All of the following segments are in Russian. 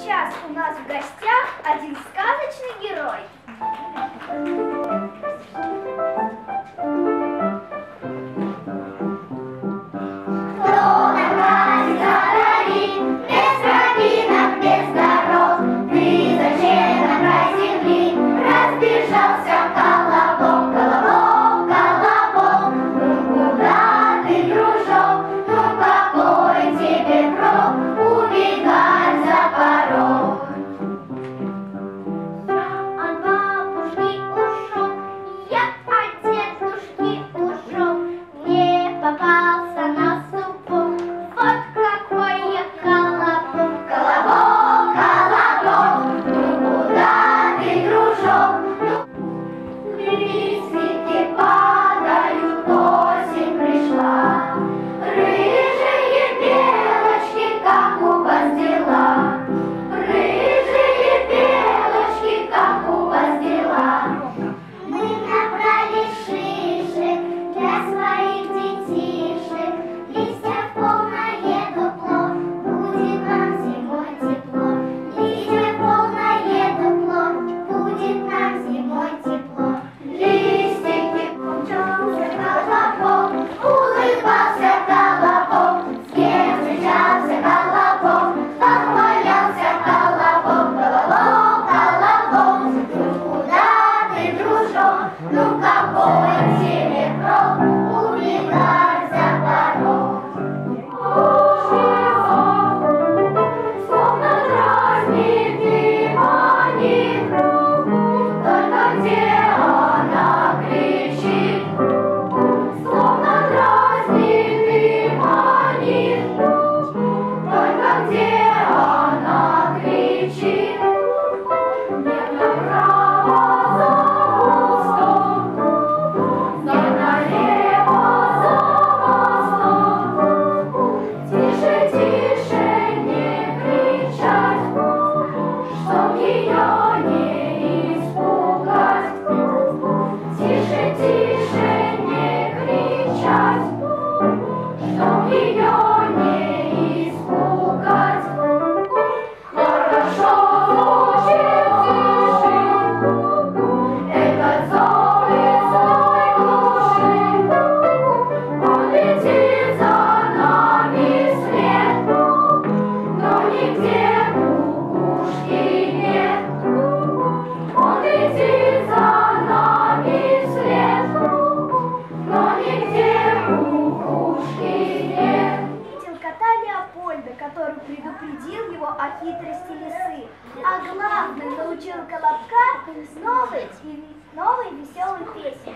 сейчас у нас в гостях один сказочный герой. Который предупредил его о хитрости лисы, а главное научил Колобка новой веселой песне.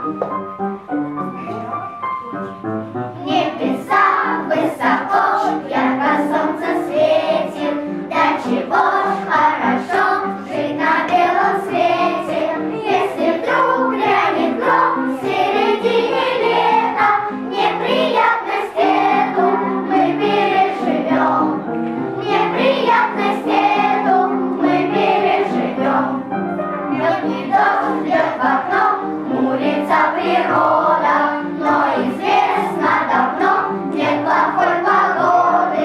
В небесах высоко, ярко солнце светит, да чего ж хорошо жить на белом свете. Если вдруг грянет гром в середине лета, неприятность эту мы переживем. Неприятность эту мы переживем. Льет не дождь, льет в окно, хмурится природа, но известно давно, нет плохой погоды.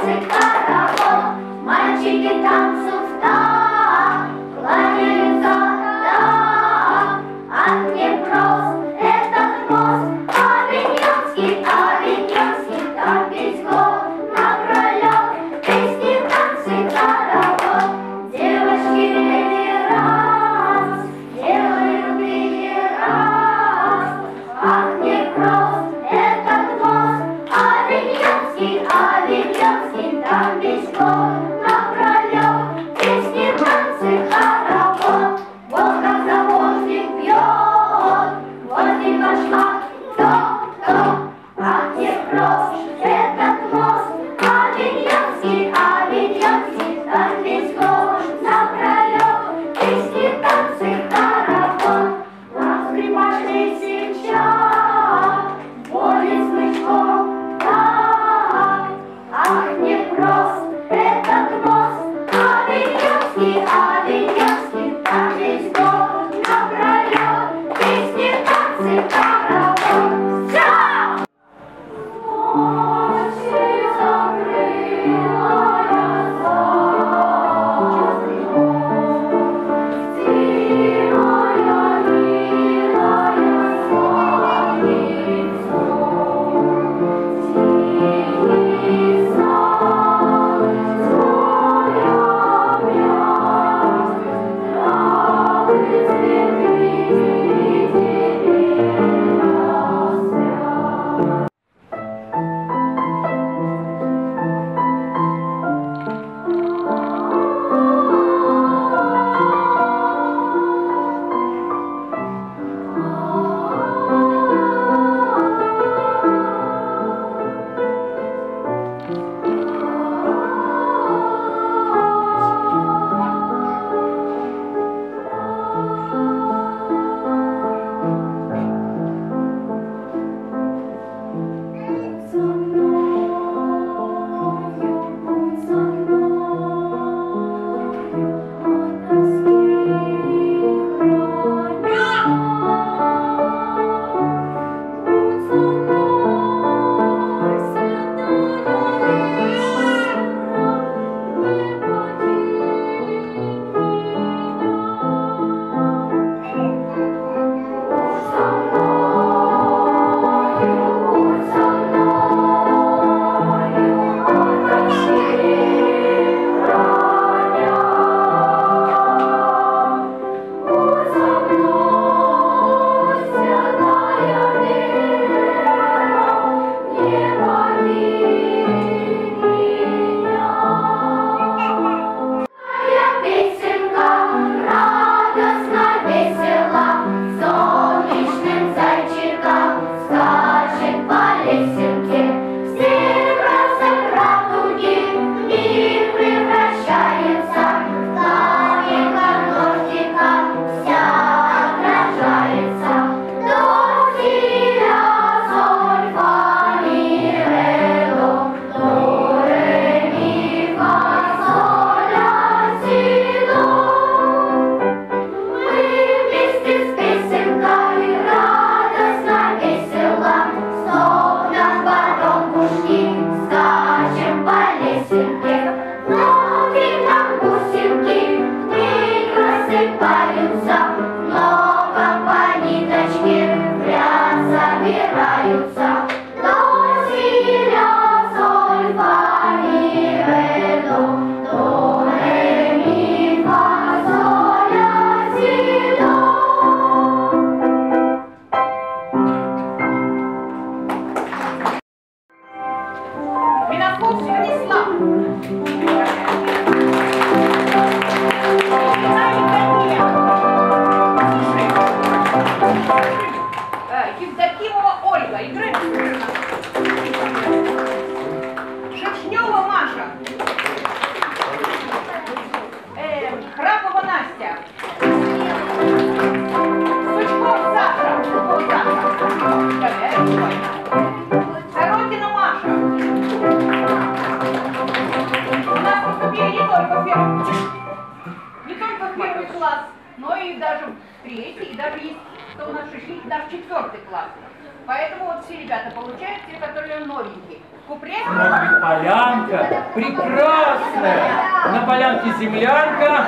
танцы хоровод, мальчики танцуют так, кланяются так. Ах, не прост этот мост, Авиньонский, Авиньонский, там весь год напролет песни, танцы, хоровод. Девочки раз делают раз. Ах, не прост этот мост, Авиньонский, Авиньонский, там весь год напролет песни, танцы, хоровод. Вот как заводник бьет, вот и пошла кто. Ах, не прост этот мост, Авиньонский, Авиньонский, там весь год напролет песни, танцы, хоровод. Скрипачный сейчас борет смычком так. Ах, не прост этот мост, Авиньонский, Авиньонский, там весь год напролет песни, танцы, хоровод. Все! Ночи закрыла я тихая, милая солнцу, тихий сад, твоя вяз, травы, цветы, деревья спят. Евдокимова Ольга, играет. Шершнева Маша. Храпова Настя. Сучков Саша. Сорокина Маша. У нас поступили не только в первый класс, но и даже в третий, и даже есть, кто у нас пришли, даже в 4 класс. Поэтому вот все ребята получают, те, которые новенькие. куплет. Вот ведь полянка прекрасная. На полянке землянка.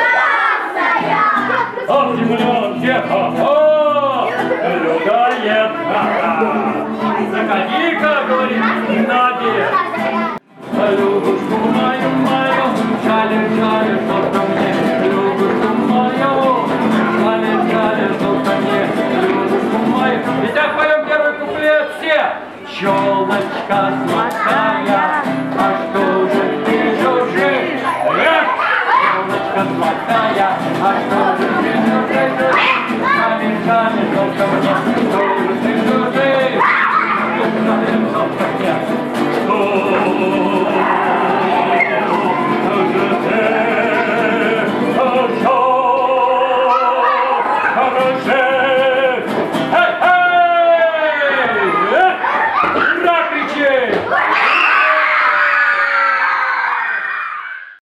А в землянке, ха-ха, людоед, ха-ха. Заходи-ка, говорит, Надя. Любушку мою, жаль, что ко мне. Любушку мою, жаль, что ко мне. Любушку мою. Итак, поем первый куплет все. Челочка золотая, а что же ты жужжишь? Челочка золотая, а что же ты жужжишь? Жаль, что ко мне.